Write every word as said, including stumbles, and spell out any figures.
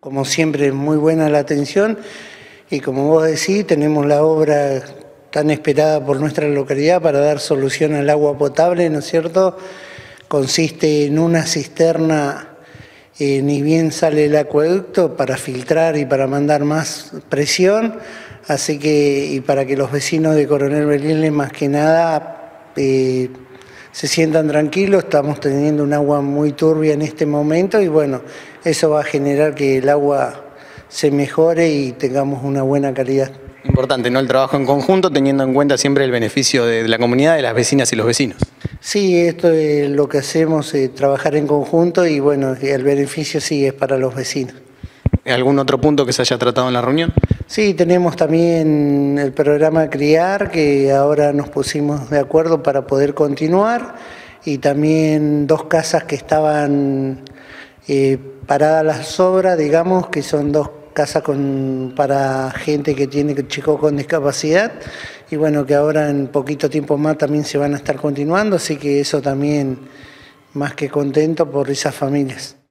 Como siempre, muy buena la atención y como vos decís, tenemos la obra tan esperada por nuestra localidad para dar solución al agua potable, ¿no es cierto? Consiste en una cisterna, eh, ni bien sale el acueducto, para filtrar y para mandar más presión, así que, y para que los vecinos de Coronel Belile más que nada eh, se sientan tranquilos. Estamos teniendo un agua muy turbia en este momento y bueno, eso va a generar que el agua se mejore y tengamos una buena calidad. Importante, ¿no? El trabajo en conjunto, teniendo en cuenta siempre el beneficio de la comunidad, de las vecinas y los vecinos. Sí, esto es lo que hacemos, eh, trabajar en conjunto y bueno, el beneficio sí es para los vecinos. ¿Algún otro punto que se haya tratado en la reunión? Sí, tenemos también el programa Criar, que ahora nos pusimos de acuerdo para poder continuar, y también dos casas que estaban eh, paradas las obras, digamos, que son dos casas con, para gente que tiene chicos con discapacidad, y bueno, que ahora en poquito tiempo más también se van a estar continuando, así que eso también más que contento por esas familias.